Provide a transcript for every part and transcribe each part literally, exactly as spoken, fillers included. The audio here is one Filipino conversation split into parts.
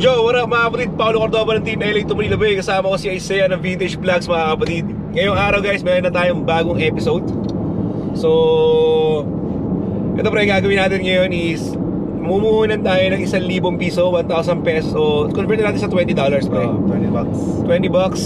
Yo, what up mga kapatid? Paolo Cordoba ng Team L A to Manila Bay. Kasama ko si Isaiah ng Vintage Vlogs mga kapatid. Ngayong araw guys, meron na tayong bagong episode. So, ito pre, gagawin natin ngayon is mumuhunan tayo ng isang libong piso, one thousand pesos. O, convert natin sa twenty dollars pre. Oh, twenty bucks. twenty bucks.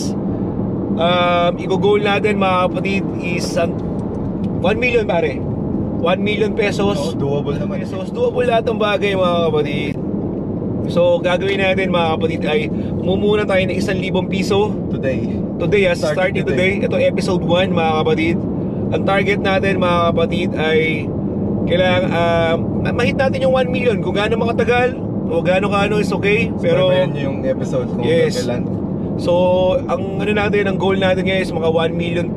Um, i-goal natin mga kapatid is one million pare. one million pesos. Oh, doable naman. Pesos. Doable lahat ng bagay mga kapatid. So, gagawin natin mga kapatid ay mumuna tayo ng isang libong piso Today. Today, yes, starting, starting today. today Ito episode one mga kapatid. Ang target natin mga kapatid ay kailangan uh, ma-hit natin yung one million. Kung gaano makatagal o gaano-gaano is okay. Pero yan yung episode kung yes. kailan. So, ang ano natin, ang goal natin ngayon is mga one million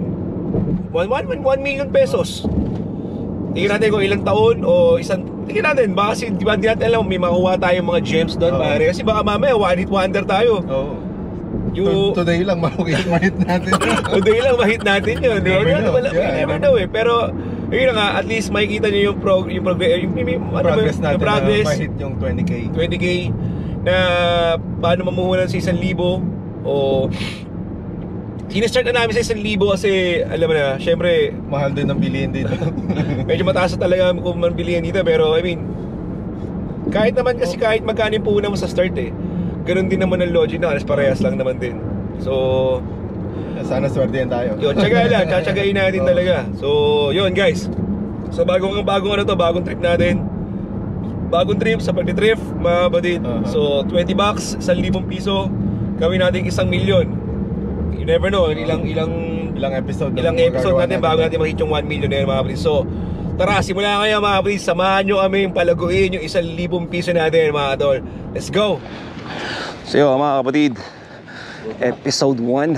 one million pesos. Tingnan natin kung ilang taon o isang. Tingnan natin, baka kasi di ba di natin alam may makuha tayong mga gems doon oh. Pare. Kasi baka mamaya one hit wonder tayo. Oo. Oh. Yung Today lang ma-hit natin. Today lang ma-hit natin yun. You never know. Know. Yeah, never know eh. Pero yun nga, at least makikita nyo yung prog yung progress yung, yung, yung, progress ano, natin yung progress, na ma-hit yung twenty K. twenty K na paano mamuhunan sa isang libo o sinistart na namin sa isang libo kasi alam mo na, syempre mahal din ang bilihin dito. Medyo mataas na talaga kung man bilihin dito. Pero I mean, kahit naman kasi kahit magkano yung puhunan mo sa start eh, ganun din naman ang logic na, alas parehas lang naman din. So sana swertein tayo. Yun, tsaga lang, tsatsagain natin talaga. So yun guys, so bagong bagong ano to, bagong trip natin. Bagong trip sa pagti-thrift mga kapatid. uh-huh. So twenty bucks, isang libong piso, gawin natin isang milyon. You never know, ilang ilang ilang episode ilang episode natin bago natin makita yung one million na yun mga kapatid. So tara, simula ngayon mga kapatid, samahan nyo kami yung palaguin yung isang libong piso natin mga tol. Let's go! So yun mga kapatid, episode one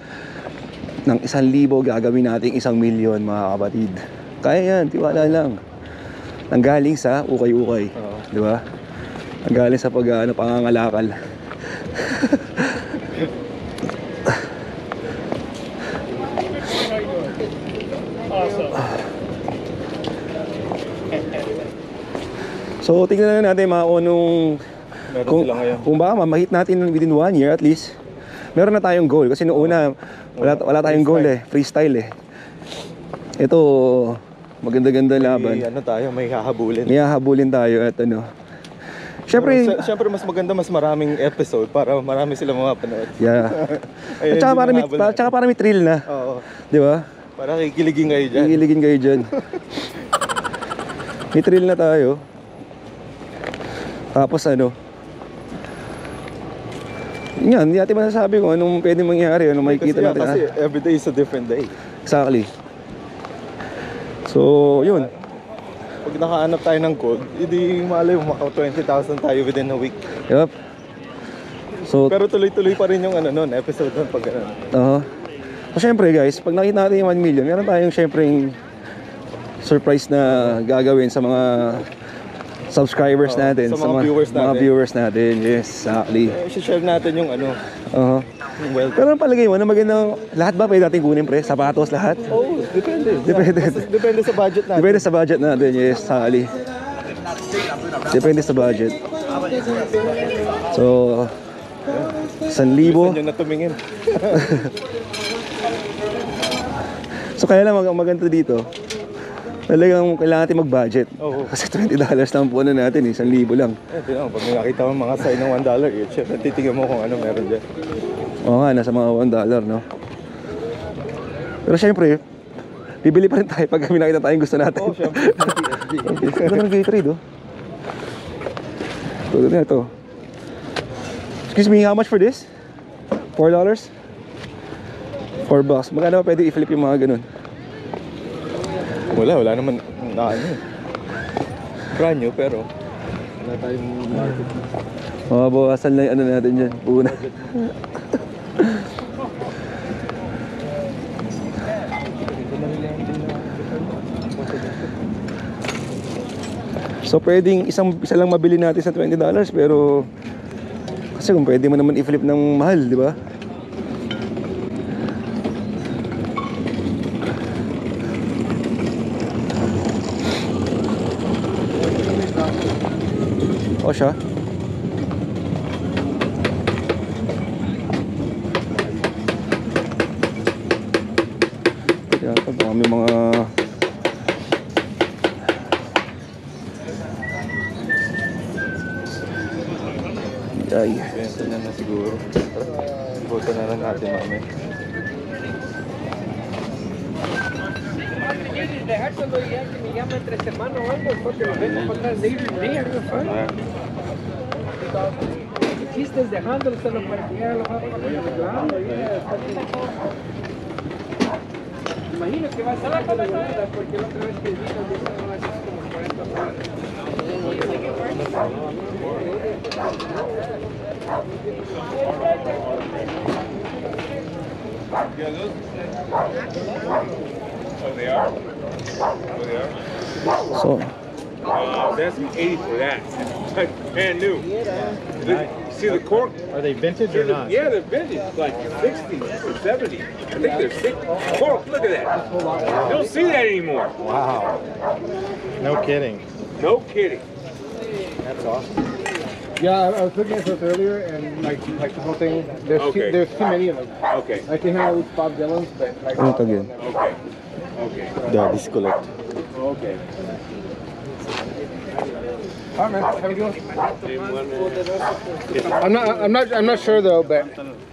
ng isang libo, gagawin natin isang milyon mga kapatid. Kaya yan, tiwala lang. Nanggaling sa ukay-ukay, uh-huh. Di ba? Nanggaling sa pag, ano, pangangalakal. So tingnan na natin mga anong kung, kung baka ma-hit natin within one year at least. Meron na tayong goal kasi noong una wala, wala tayong goal eh, freestyle eh. Ito maganda-ganda laban. May, ano tayo, may hahabulin. May hahabulin tayo at ano. Siyempre, siyempre mas maganda mas maraming episode para marami sila mapanood. Yeah. At saka para may, para, tsaka para may thrill na. Oo. Di ba? Para kikiligin kayo dyan. Kikiligin kayo dyan. May thrill na tayo. Tapos ano, yan, hindi natin masasabi kung anong pwede mangyari, anong makikita natin. Kasi every day is a different day. Exactly. So, yun. Pag nakahanap tayo ng code, hindi malay mo maka twenty thousand tayo within a week. Yup. So, pero tuloy-tuloy pa rin yung ano nun, episode nun pag gano'n. Oo. Uh-huh. So, syempre guys, pag nakita natin yung one million, meron tayong syempre surprise na gagawin sa mga subscribers oh, natin, sa mga, sa mga viewers natin. Mga viewers natin, yes, exactly. Eh, share natin yung ano. Uh-huh. Well, pero ang palagay mo, na magandang lahat ba pwede natin kunin pre? Sapatos lahat? Oo, oh, depende. Depende. Basta, depende sa budget natin. Depende sa budget natin, yes, exactly. Depende sa budget. So, isang libo. Gusto nyo na tumingin. So kaya lang mag maganda dito, talagang kailangan natin mag-budget. Oh, oh. Kasi twenty dollars lang po na natin, isang libo lang. Eh, di naman, pag nakita mo mga sign ng one dollar, eh, syempre titignan mo kung ano meron dyan. Oo nga, nasa mga one dollar, no? Pero syempre, bibili pa rin tayo pag kami nakita tayong gusto natin. Oo, oh, syempre. Okay, ito naman Gatorade, oh. Ito, ito na ito. Excuse me, how much for this? four dollars? four bucks. Magkano pa pwede i-flip yung mga ganun? Wala, wala naman na ano. Brand new pero wala tayong market. Mababawasan lang yung ano natin dyan. Una. So pwedeng isang isa lang mabili natin sa twenty dollars pero kasi kung pwede mo naman i-flip ng mahal, di ba? O siya. Yata kami mga ay Benta na na siguro. Buta na lang natin mamaya. Dejar cuando ya que me llama entre semana o algo, porque lo vengo para atrás de ir y de ir, el chiste es dejándolo, se lo para que ya lo va a poner arreglando. Imagino que va a ser la cosa, porque la otra vez que vino, dijo no es como cuarenta horas. Oh, they are? Oh, they are? so Uh, that's eighty for that. Like brand new. Look, see the cork? Are they vintage or not? Yeah, they're vintage. Like sixty or seventy. I think they're six. Cork, look at that. You don't see that anymore. Wow. No kidding. No kidding. That's awesome. Yeah, I was looking at this earlier, and like, like the whole thing, there's Okay. too, there's too many of them. Okay. I can handle these Bob Dylan's, but like, ano tag yun? Okay. Okay. Daddy's collect. Okay. all right, man, have a good one. I'm not, I'm not, I'm not sure though, but.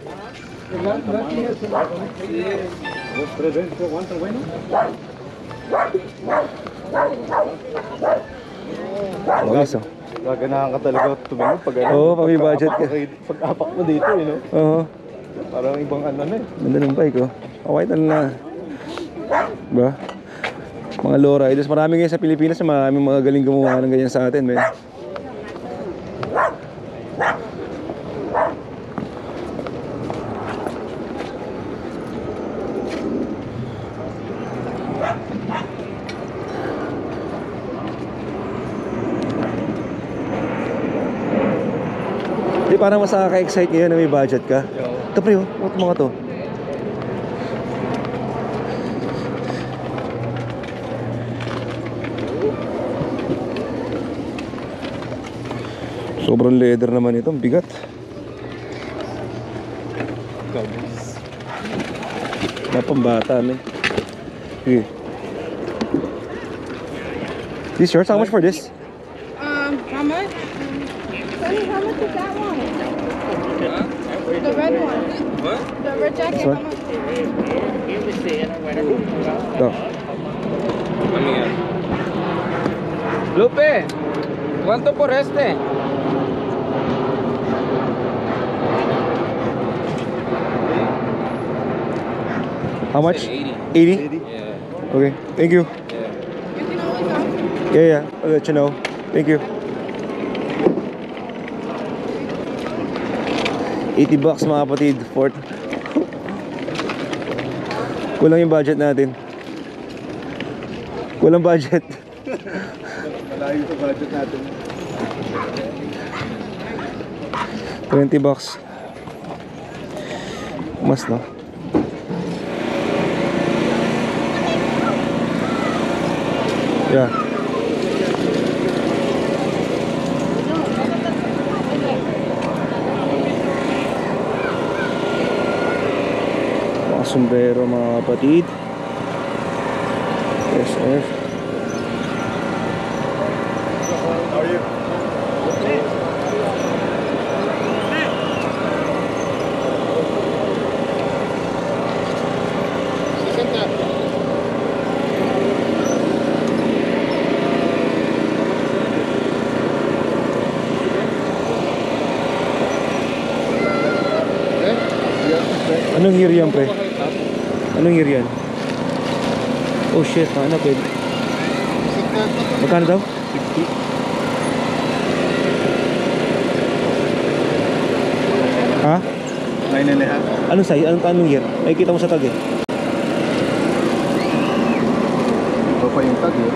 Ayos, oh. Gaganahan ka talaga tumingin pag ano. Oo, pag may budget ka. Pag apak mo dito, you know. Oo, Parang ibang ano na eh. ganda ng bike, oh. Okay tal na. Ba? Mga low riders, marami ngayon sa Pilipinas, maraming mga galing gumawa ng ganyan sa atin, men. Di parang mas nakaka-excite ngayon na may budget ka. Ito pre, oh. Ito mga to. Sobrang leather naman ito, ang bigat. Napambata, men. Sige. These shorts, how much for this? Um, how much? Sonny, how much is that one? The red one. What? The red jacket, This one? how much? Ito. Ano yan? Lupe, ¿cuánto por este? How much? eighty. eighty? Yeah. Okay, thank you. You can always ask. Yeah, yeah, I'll let you know. Thank you. eighty bucks mga kapatid, Fort. Kulang yung budget natin. Kulang budget. Malayo sa budget natin. twenty bucks. Mas, no? Yeah. Mga sombrero mga kapatid. S F. Anong year yan, pre? Anong year yan? Oh shit, ano pwede? Magkano daw? Ha? Nine and a half. Anong size? Anong, anong year? Nakikita mo sa tag eh. Ito pa yung tag eh.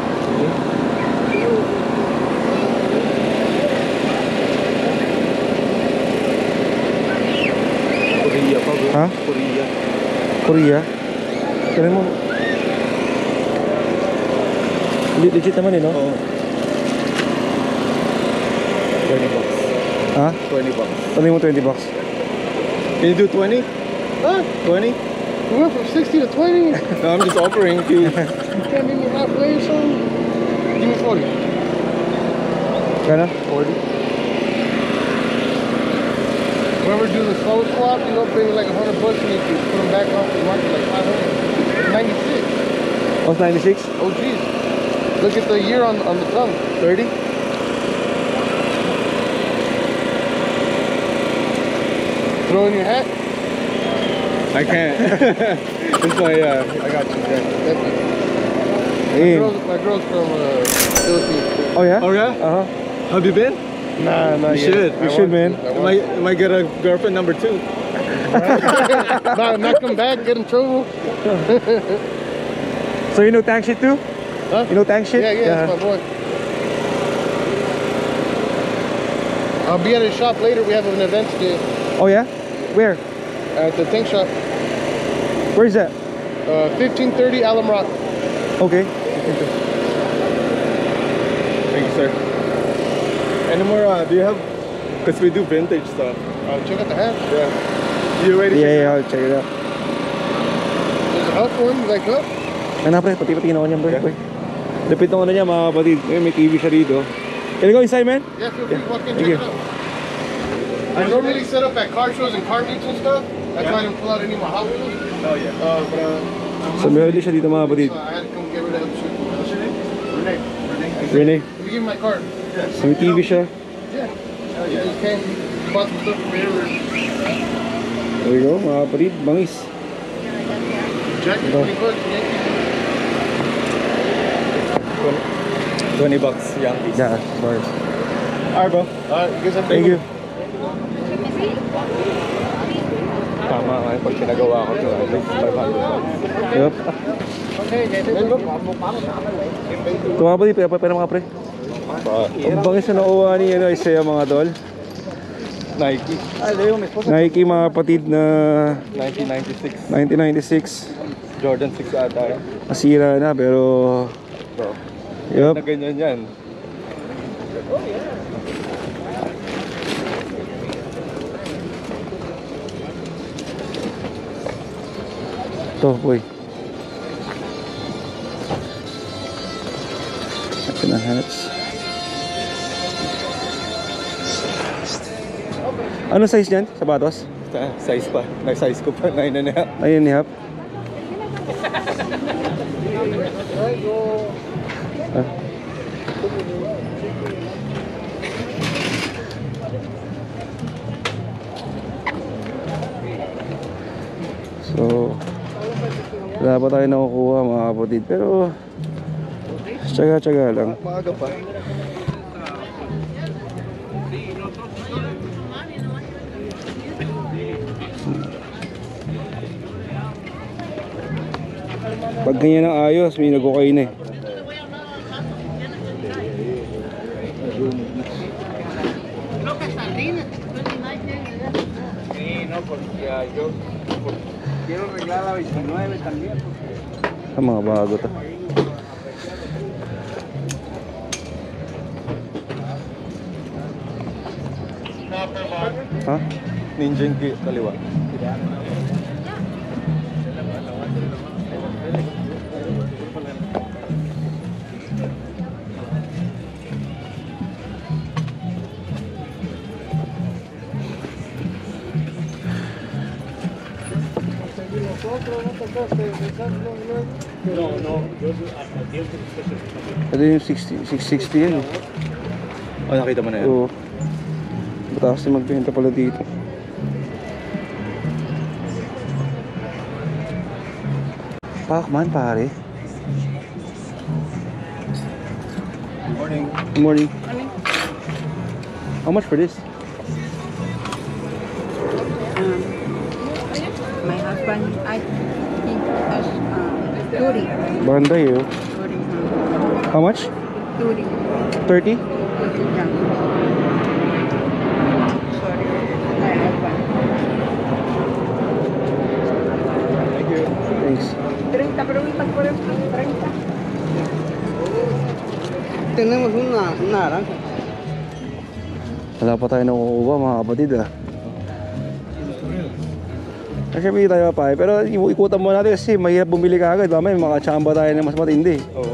Korea pa bro. Ha? Korea. Korea? Kailan mo? Le- Legit naman eh, no? Oo. twenty bucks. Ha? twenty bucks. Tanong mo twenty bucks. Can you do twenty? Ah, twenty? We went from sixty to twenty. No, I'm just offering if you. You can't meet me halfway or something. Give me forty. Gana? forty. Whoever do the slow swap, you know, bring like a hundred bucks and you can put them back off the market like five hundred. ninety-six. Oh, ninety-six? Oh, geez. Look at the year on, on the tongue. thirty. Throw in your hat? I can't. It's my, uh, I got you. Yeah. My, girl's, my girl's from uh, Philippines. Oh, yeah? Oh, yeah? Uh-huh. Have you been? Nah, not You yet. should. I You should, want man. to. I You want might, you might get a girlfriend number two. to. not, not come back, get in trouble. So you know tank shit too? Huh? You know tank shit? Yeah, yeah, that's my boy. I'll be at his shop later. We have an event today Oh, yeah? Where? at the tank shop. Where is that? Uh, fifteen thirty Alum Rock. Okay. Thank you, sir. Any more, uh, do you have, because we do vintage stuff. Uh, check out the hat. Yeah. You ready? Yeah, yeah, I'll check it out. There's a hot one. You like hot? Ano pre, pati-pati ako niyan pre. Yeah. Lapit ng ano niya mga kapatid. Ayun, may T V siya dito. Can I go inside, man? Yeah, feel free to walk in, Thank check you. it out. I normally set up at car shows and car meets and stuff. That's why I didn't pull out any of my Hot Wheels. Oh, yeah. Uh, but uh, So meron din siya dito mga kapatid. so I had to come get rid of shit. What's your name? Renee. Rene, Let me give you my card. so may T V siya. Yeah. Uh, you just came, bought some stuff from here. There we go mga kapatid, bangis. Jacket, twenty bucks. Yankee. twenty bucks, Yankees. Yeah, bars. Alright, bro. Alright, you guys have a Thank good you. Tama nga pag pinagawa ko to, at least five hundred bucks. Yup. Ito mga kapatid, pera pera mga pre. Ang bangis na nakuha ni ano, Isaiah mga tol. Nike. Nike mga kapatid na nineteen ninety-six. nineteen ninety-six. Jordan six ata eh. Masira na pero Bro. yup. Na ganyan yan. Ito, boy. Ito na hats. Ano size niyan? Sapatos? Sa- Size pa. Nag-size ko pa. nine and a half. Ayun ni Hap. Ah. So, wala pa tayo nakukuha mga kapatid. Pero, tsaga-tsaga lang. Maaga pa. Pag ganyan ang ayos, may nag-okay na eh. Sí, no, porque ah, yo quiero arreglar la veintinueve también. Ang mga bago to. Ha? Ninja yung ki- kaliwa. Ito yung sixty, six sixty yan eh. Oh, nakita mo na yan. Oo. Mataas na magbenta pala dito. Pacman pare. Morning. Good morning. How much for this? Um, my husband, I, he has um, thirty. Banday eh. thirty, um, How much? thirty. thirty? Yeah. Sorry, my husband. Thank you. Thanks. treinta, pero un por treinta. Tenemos una, una naranja. Wala pa tayo nakukuha mga kapatid ah. Kasi hindi tayo papayag. Pero ikutan mo natin kasi mahirap bumili ka agad. Mamaya makachamba tayo ng mas matindi. Oo.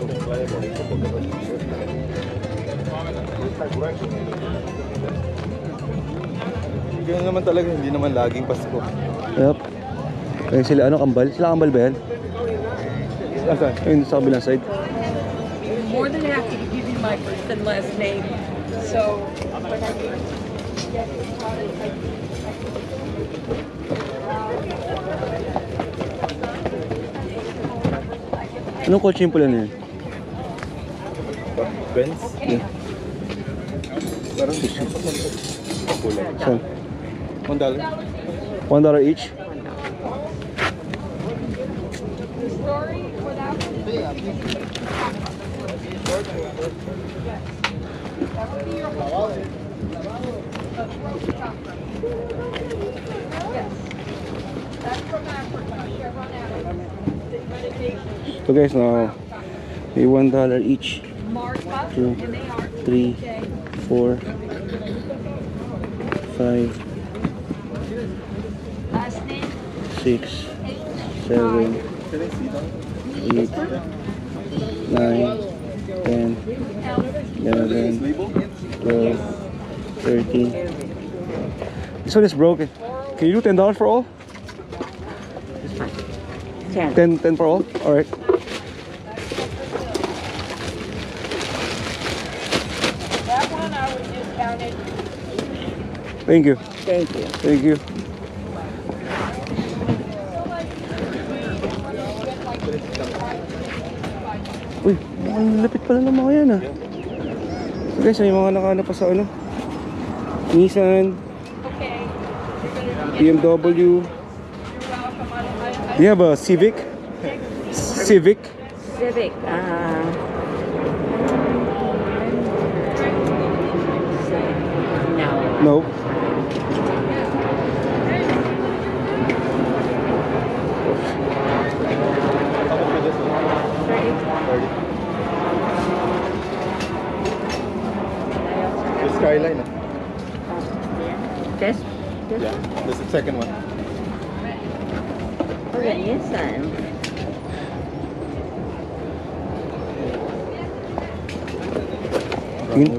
Ganun naman talaga, hindi naman laging Pasko. Yup. Kaya sila ano, kambal? Sila kambal ba yan? Asan? Ayun sa kabilang side. More than happy to give you my first and last name. So, Anong kotse yung pula na yun? Benz? Yeah. Parang kulay. Saan? One dollar. One dollar each? So guys, now may one dollar each. Two, three, four, five, six, seven, eight, nine, ten, eleven, twelve, thirteen. This one is broken. Can you do ten dollars for all? ten. Ten, ten for all. All right. That one I would discount it. Thank you. Thank you. Thank you. Uy, ang lapit pala ng mga yan ah. So guys, may mga nakaano pa sa ano, Nissan, B M W. Do you have a Civic? Civic? Civic. Uh, no. No. The Skyline. ah. This? This? Yeah, this is the second one. Oh, the Nissan. Tingin.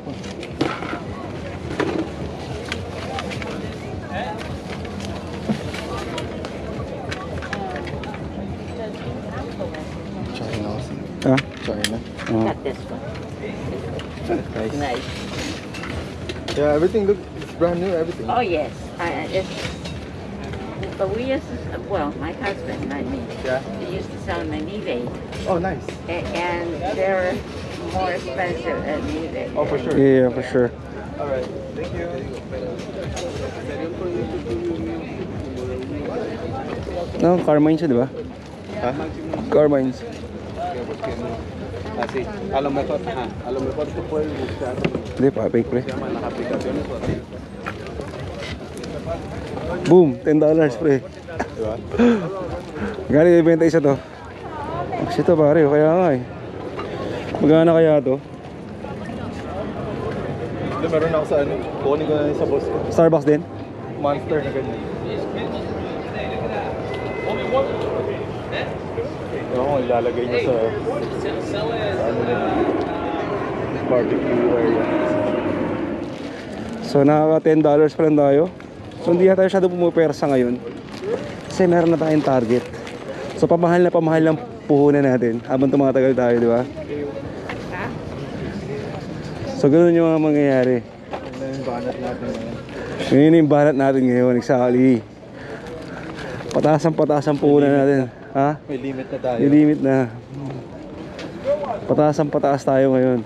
China also. Ah? China. Oh. Got this one. Nice. Nice. Yeah, everything looks it's brand new. Everything. Oh, yes. I, it's, but we used to, well, my husband, not me, Yeah. we used to sell them in eBay. Oh, nice. A- And they're more expensive than eBay. Oh, for sure. Yeah, yeah, for sure. All right. Thank you. No, Carmine siya, di ba? Ha? Carmines. Así, a lo mejor, ajá, a lo mejor tú puedes buscar, Hindi pa, fake pre. se llaman las aplicaciones o así. Boom, ten dollars pre. Diba? Gano'n ibenta isa to? Kasi ito pare, kaya nga eh. Magana kaya to? Hindi, meron ako sa ano. Kukunin ko na yun sa boss ko. Starbucks din? Monster na ganyan. Ewan ko, ilalagay niya sa, sa ano na, barbecue area. So nakaka ten dollars pa lang tayo. So hindi na tayo masyado pumupersa ngayon. Kasi meron na tayong target. So pamahal na pamahal lang puhunan natin habang tumatagal tayo, di ba? So ganoon yung mga mangyayari. Ano yung banat natin ngayon? Ngayon yung banat natin ngayon, exactly. Pataas ang pataas ang puhunan natin. Ha? May limit na tayo. May limit na. Pataas ang pataas tayo ngayon.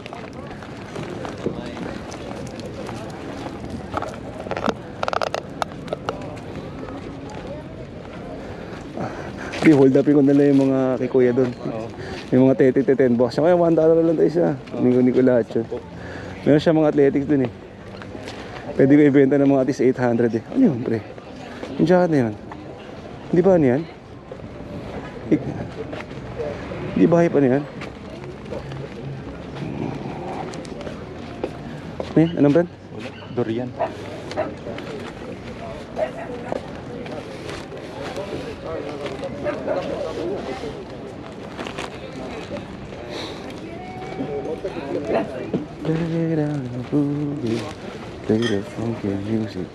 Di, hold upin ko na lang yung mga kay kuya doon. Yung mga thirty to ten box. Kaya one dollar lang tayo siya. Hindi ko, hindi ko lahat yun. Meron siya mga athletics doon eh. Pwede ko ibenta ng mga at least eight hundred eh. Ano yun pre? Yung jacket na yun. Hindi ba ano yan? Ik- Hindi ba hype ano yan? Ano yan? Anong brand? Durian. Get out of the boogie, play the funky music.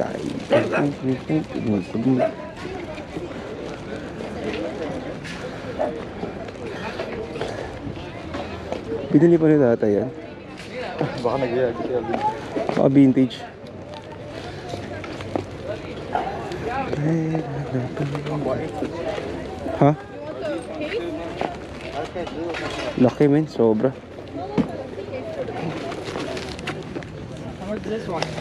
Binili pa ni tatay yan. Baka nag-iagit siya. Baka vintage. Ha? Laki men, sobra. How much is this one?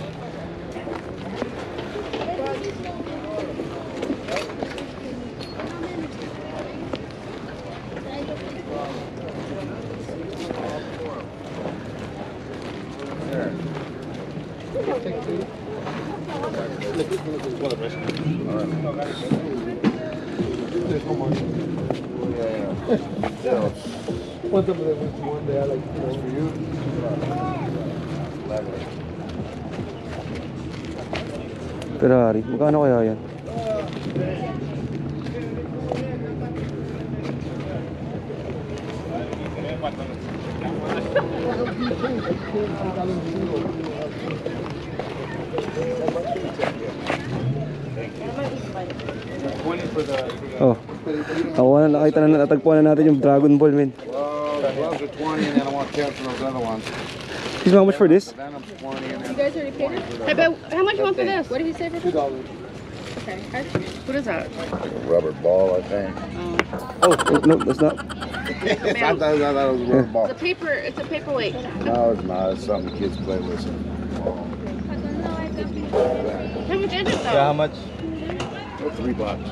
What's up with that one day I like to for you? Ferrari, magkano kaya yan? Oh, nakuha na, nakita na, natagpuan na natin yung Dragon Ball, men. Well, the gloves are twenty and then I want ten for those other ones. Excuse me, how much for this? Venom's twenty and You then guys already paid it? Hey, but how much you want for this? What did he say for this? Two dollars. Okay. What is that? a rubber ball, I think. Oh, no, that's not. I thought, I thought it was a rubber ball. It's a paper. It's a paperweight. No, it's not. It's something kids play with. How much is it though? Yeah, how much? Three bucks.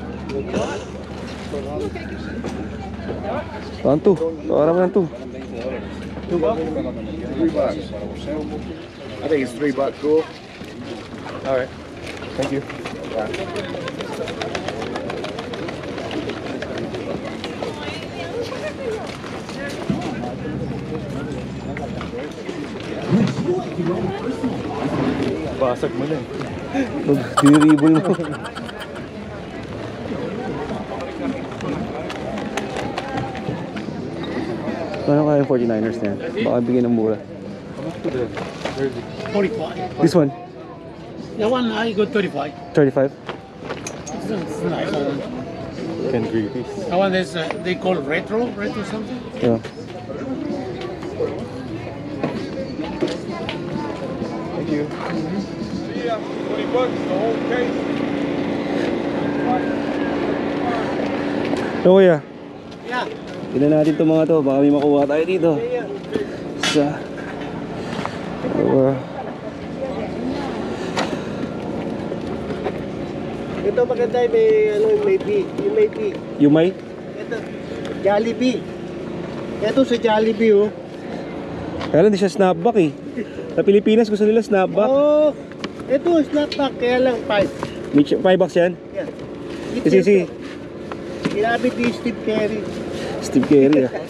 Saan to? Tawaran mo lang to. Two bucks? Three bucks. I think it's three bucks. Cool. All right. Thank you. Basag mo lang. Diniribol mo. Paano kaya yung forty-niners na yan? Baka bigyan ng mura. forty-five. This one? That one I got thirty-five. thirty-five? It's a nice one. Ken Griffey. That one is uh, they call retro, retro something. Yeah. Thank you. See ya. twenty bucks, the whole case. So kuya, Yeah. tignan natin itong mga to. Baka may makuha tayo dito. Sa... Uh, Ito maganda yung may, ano, yung may bee. Yung may bee. yung may? Ito, Jollibee. Ito sa Jollibee, oh. Kaya lang di siya snapback eh. Sa Pilipinas gusto nila snapback. Oh, ito, snapback. Kaya lang, five. May five bucks yan? Yeah. Kasi si Ginamit ni Steve Carey. Steve Carey ah.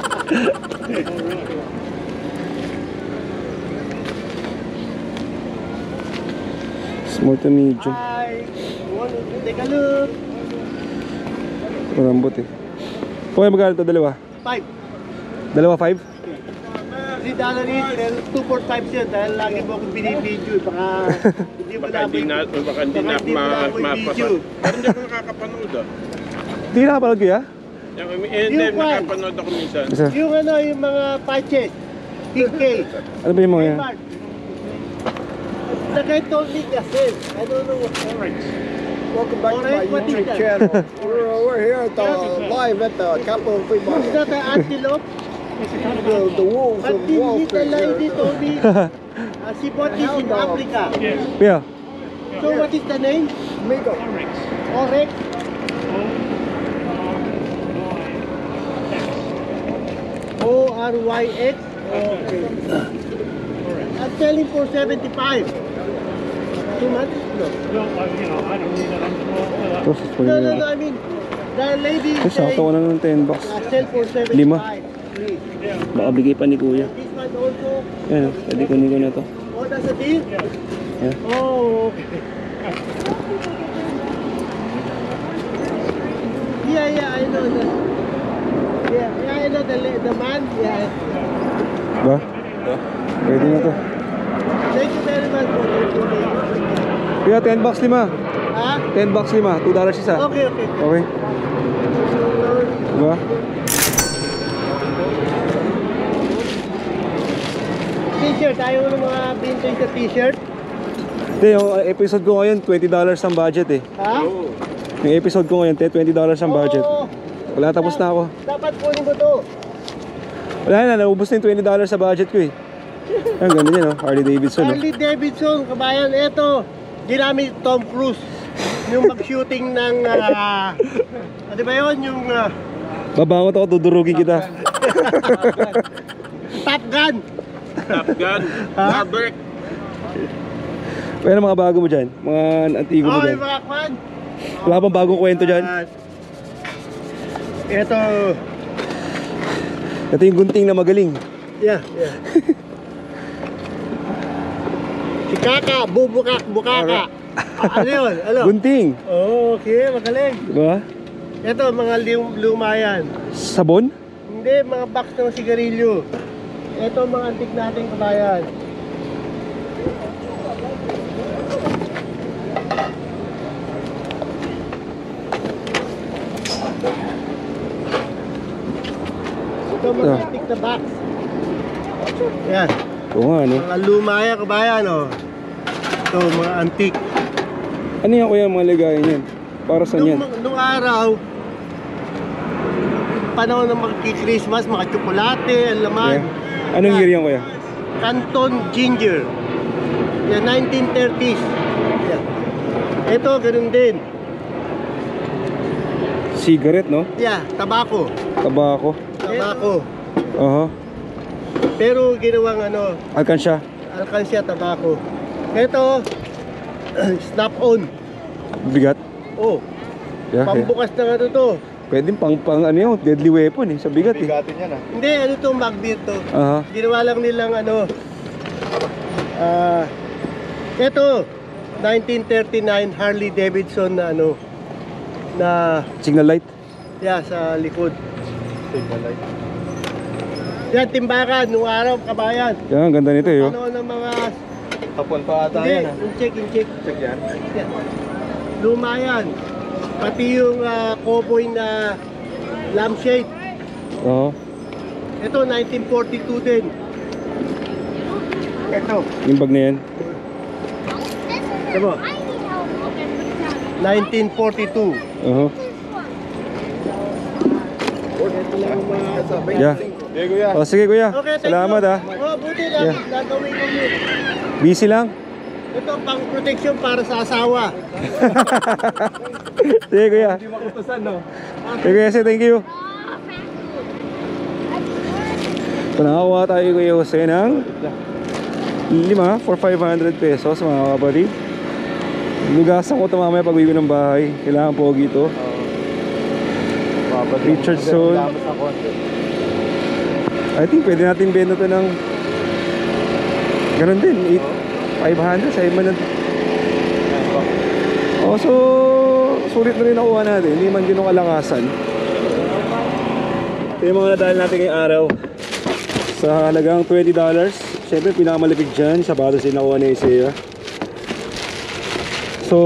Small to medium. Hi. Want to take a look? Marambot eh. Okay, magkano ito? Dalawa? Five. Dalawa five? three dollars each, pero two for five siya dahil lagi mo akong binibidyo. Baka hindi mo na Hindi na, baka hindi na Baka hindi mo na ako mapasa. i-video. Pero hindi ako nakakapanood ah. Hindi ka nakapanood kuya? Yung, eh, hindi, Yung one. nakapanood ako minsan. Isa. Yung ano, yung mga patches. King K. Ano ba yung mga yan? Kmart. The guy told me kasi, I don't know what orange. Welcome back Orange, what is that? channel. we're, we're here at the live at the Capital Free Is Market. that an antelope? The, the wolves But of this Wall little Street lady here. told me uh, she bought this in Africa. Kuya, So what is the name? Migo. Orex. O R Y X. Okay. I'm selling for seventy-five. Too much? No. tapos for No, no, no. I mean, the lady Tapos said nakatawa na ng ten bucks. uh, sell for seventy-five. Lima. Please. Baka bigay pa ni kuya. This one also. Ayan, pwede kunin ko na to. Oh, that's a deal? Yeah. Oh, okay. no, no. Yeah, yeah, I know the, the man. Yeah. Ba? Pwede na to. Thank you very much for the Kuya, ten bucks lima. Ha? ten bucks lima. two dollars isa. Okay, okay. Okay. Diba? T-shirt, ayaw ng mga vintage na t-shirt. Hindi, yung episode ko ngayon, twenty dollars ang budget eh. Ha? Yung episode ko ngayon, twenty dollars ang budget. Oo. Wala, tapos na ako. Dapat kunin mo to. Wala na, naubos na yung twenty dollars sa budget ko eh. Ang ganda niya, no? Harley Davidson. No? Harley Davidson, kabayan, eto. Ginamit Tom Cruise. Yung mag-shooting ng, uh, ano ba yun? Yung, uh, Babangot ako, tudurugin kita. Top Gun. Top Gun. Maverick. Pero mga bago mo dyan, mga antigo mo Oh, dyan. yung mga kwan. Wala bang bagong kwento dyan? Ito. Ito yung gunting na magaling. Yeah, yeah. Si Kaka, bubukak, bukaka. Ah, ano yun? Ano? Gunting. Oh, okay, magaling. Diba? Ito, mga lum luma yan. Sabon? Hindi, mga box ng sigarilyo. Ito, mga antik nating kabayan. Ito, mga Ah. antik na box. Yan. Oo nga, no? Mga luma yan, kabayan, oh. Ito, mga antik. Ano yan kuya, mga ligayan yan? Para saan yan? Nung, nung araw, panahon ng magki-Christmas, mga tsokolate, ang laman. Yeah. Anong year yan kuya? Canton Ginger. Yan, nineteen thirties. Yan. Ito, ganun din. Cigarette, no? Yeah, tabako. Tabako. Tabako. Aha. Pero ginawang ano, Alkansya. alkansya tabako. Ito, snap-on. Bigat. Oh, Yeah, yeah. pambukas ng ano to. Pwede pang, pang ano yun, deadly weapon eh, sa bigat eh. Bigatin yan ah. Hindi, ano to, magnet to. Aha. Ginawa lang nilang ano, ah, ito, nineteen thirty-nine Harley Davidson na ano, na, Signal light. yeah, sa likod. Yan, timbakan, nung araw, kabayan. Yan, ang ganda nito eh. Oh. Ano ng mga, Hapon pa ata hindi, yan ah. in-check, in-check. Check yan. Yan. Luma yan. Pati yung ah, cowboy na lampshade. Oo. Ito, nineteen forty-two din. Ito, Yung bag na yan. diba? nineteen forty-two. Oo. Ito lang ang mga... Yeah. Yeah, kuya. Oh, sige kuya. Okay, thank Salamat you. ah. Oh, buti na. Yeah. Gagawin ko yun. Busy lang. Ito, pang protection para sa asawa. Sige kuya. Hindi makutusan no? Sige kuya, say thank you. So nakakuha tayo kuya Jose ng lima for five hundred pesos mga kapatid. Lugasan ko ito mamaya pag uwi ko ng bahay. Kailangan pogi ito. Richardson. I think pwede natin benta ito ng ganun din, eight, five hundred, seven hundred. Oh, so sulit na rin nakuha natin, hindi man ginong kalakasan. Ito yung mga nadali natin ngayong araw sa halagang twenty dollars. Siyempre pinakamalapig dyan, sapatos din nakuha ni Isaiah. So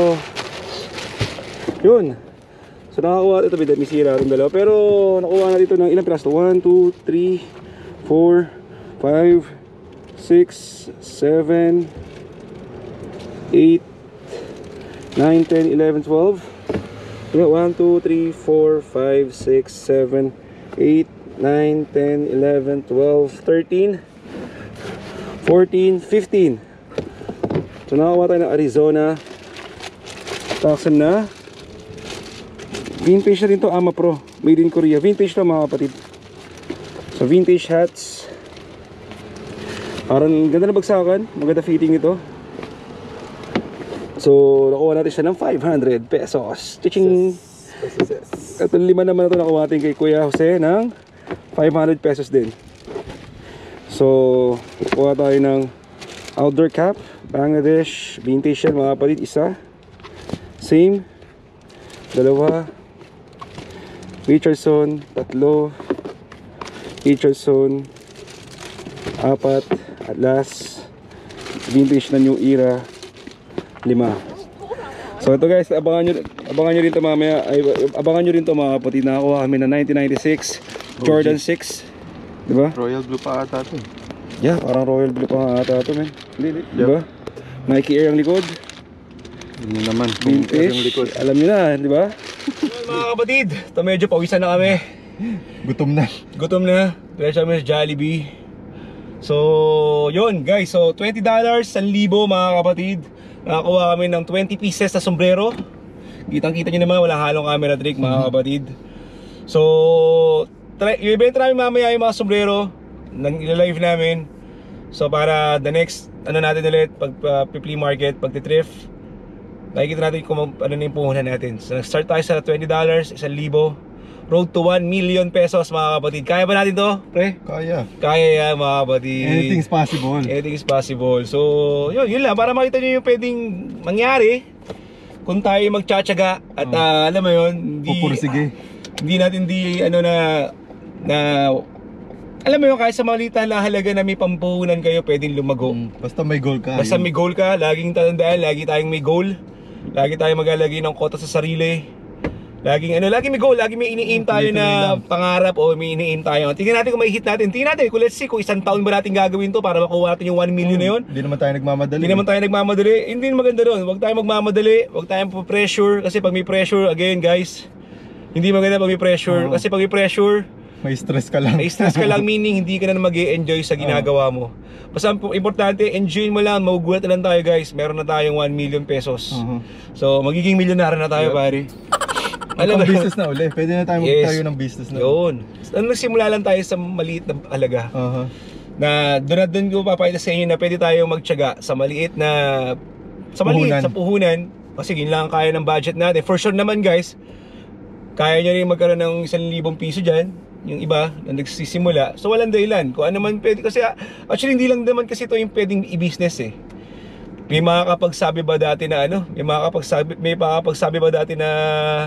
yun. So nakakuha ito, may sira itong dalawa. Pero nakuha na dito ng ilang piraso? one, two, three, four, five, six, seven, eight, nine, ten, eleven, twelve. one, two, three, four, five, six, seven, eight, nine, ten, eleven, twelve, thirteen, fourteen, fifteen. So nakakuha tayo ng Arizona Tucson na vintage na rin to, Ama Pro, made in Korea. Vintage to mga kapatid. So vintage hats. Parang ganda na bagsakan, maganda fitting ito. So nakuha natin siya ng five hundred pesos. Chiching. Ito lima naman na ito nakuha natin kay Kuya Jose ng five hundred pesos din. So nakuha tayo ng outdoor cap, Bangladesh, vintage yan mga kapatid, isa. Same. Dalawa. Richardson, tatlo. Richardson, apat. Atlas, vintage na New Era, lima. So ito guys, abangan nyo, abangan nyo rin to mamaya. Ay, abangan nyo rin to mga kapatid. Nakakuha kami na nineteen ninety-six Jordan six, diba? Royal Blue pa ata ito. Yeah, parang Royal Blue pa nga ata ito, men. Hindi, diba? Nike Air ang likod. Hindi naman. Vintage, alam nyo na, diba? Mga kapatid, ito medyo pawisan na kami. Gutom na. Gutom na. Diretso kami sa Jollibee. So, yun guys. So, twenty dollars, one thousand mga kapatid. Nakakuha kami ng twenty pieces na sombrero. Kitang-kita nyo naman, walang halong camera trick mga kapatid. So, try, i-event namin mamaya yung mga sombrero nang ila-live namin. So, para the next, ano natin ulit, pag uh, flea market, pag thrift, nakikita natin kung ano na yung puhunan natin. So, nag-start tayo sa twenty dollars, one thousand. Road to one million pesos mga kapatid. Kaya ba natin to, pre? Kaya. Kaya yan mga kapatid. Anything's possible. Anything is possible. So, yun, yun lang. Para makita nyo yung pwedeng mangyari kung tayo magtsatsaga. At oh. uh, alam mo yun, hindi, pupursige. Hindi natin di ano na na alam mo yun, kahit sa maliit na halaga na may pampuhunan kayo, pwedeng lumago. Mm, basta may goal ka. Basta yun. may goal ka, laging tandaan, lagi tayong may goal. Lagi tayong maglalagay ng kota sa sarili. Laging ano, lagi may goal, lagi may ini-aim tayo na pangarap o may ini-aim tayo. Tingnan natin kung may hit natin. Tingnan natin kung let's see kung isang taon ba natin gagawin to para makuha natin yung one million na yun. Hindi naman tayo nagmamadali. Hindi naman tayo nagmamadali. Hindi maganda doon. Huwag tayong magmamadali, huwag tayong pressure kasi pag may pressure, again guys, hindi maganda pag may pressure. Oh. Kasi pag may pressure, may stress ka lang. May stress ka lang, meaning hindi ka na mag-e-enjoy sa ginagawa mo. Basta importante, enjoy mo lang, magugulat na lang tayo guys. Meron na tayong one million pesos. Uh-huh. So magiging milyonaryo na tayo, yep. Pare. Alam mo, business na uli. Pwede na tayo yes. magtayo ng business na. Yun. Nagsimula lang tayo sa maliit na halaga. Uh-huh. Na doon na doon ko papakita sa inyo na pwede tayong magtiyaga sa maliit na sa maliit, puhunan. Sa puhunan. Kasi yun lang kaya ng budget natin. For sure naman guys, kaya nyo rin magkaroon ng isang libong piso dyan. Yung iba na nagsisimula. So walang dahilan. Kung ano man pwede. Kasi actually hindi lang naman kasi ito yung pwedeng i-business eh. May makakapagsabi ba dati na ano? May makakapagsabi, may makakapagsabi ba dati na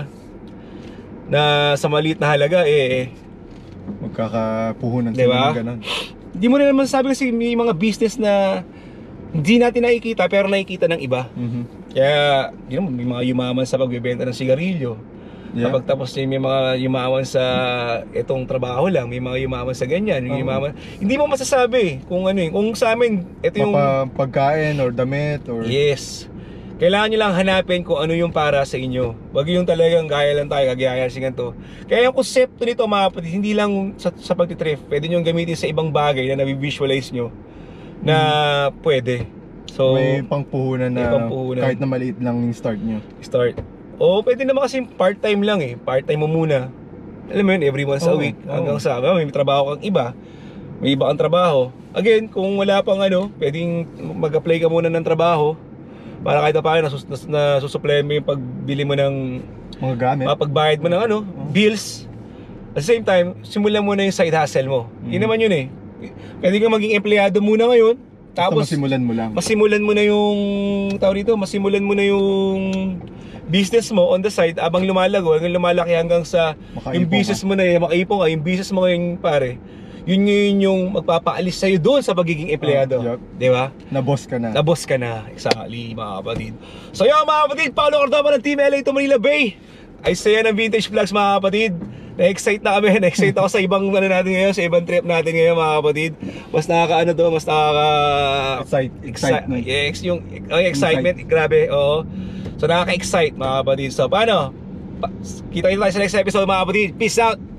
na sa maliit na halaga eh magkakapuhunan diba? Sa ganun. Hindi mo na naman sabi kasi may mga business na hindi natin nakikita pero nakikita ng iba. Mm-hmm. Kaya you know, may mga yumaman sa pagbebenta ng sigarilyo. Yeah. Kapag tapos may mga yumaman sa itong trabaho lang, may mga yumaman sa ganyan, oh. Yumaman. Hindi mo masasabi kung ano eh. Kung sa amin ito yung Papa, pagkain or damit or yes. Kailangan nyo lang hanapin kung ano yung para sa inyo. Wag yung talagang gaya lang tayo, kagaya-singan to. Kaya yung konsepto nito mga kapatid, hindi lang sa, sa pagtitrift. Pwede nyo gamitin sa ibang bagay na nabivisualize nyo na hmm. pwede. So, may pangpuhunan na pangpuhunan. Kahit na maliit lang yung start nyo. Start. O pwede naman kasi part-time lang eh. Part-time mo muna. Alam mo yun, every once oh, a week. Oh. Hanggang sa may trabaho kang iba. May iba kang trabaho. Again, kung wala pang ano, pwedeng mag-apply ka muna ng trabaho. Para kahit na paano, nasus nasusupply mo yung pagbili mo ng mga gamit, pagbayad mo ng ano, oh. bills. At the same time, simulan mo na yung side hustle mo. Mm. Yun naman yun eh. Pwede kang maging empleyado muna ngayon. Tapos basta masimulan mo lang. Masimulan mo na yung tawag dito, masimulan mo na yung business mo on the side abang lumalago, hanggang lumalaki hanggang sa makaipong yung business ka. Mo na yung makaipong ka, yung business mo ngayon pare. Yun yun yung magpapaalis sa'yo doon sa pagiging empleyado. Uh, yep. Diba? Na-boss ka na. Na-boss ka na. Exactly, mga kapatid. So yun mga kapatid, Paolo Cordova ng Team L A to Manila Bay. Ay saya ng Vintage Vlogs mga kapatid. Na-excite na kami. Na-excite ako sa ibang ano natin ngayon, sa ibang trip natin ngayon mga kapatid. Mas nakaka-ano to, mas nakaka... Excite, excitement. Yes, yung, yung excitement, Insight. Grabe, oo. So nakaka-excite mga kapatid. So paano? Kita-kita tayo sa next episode mga kapatid. Peace out!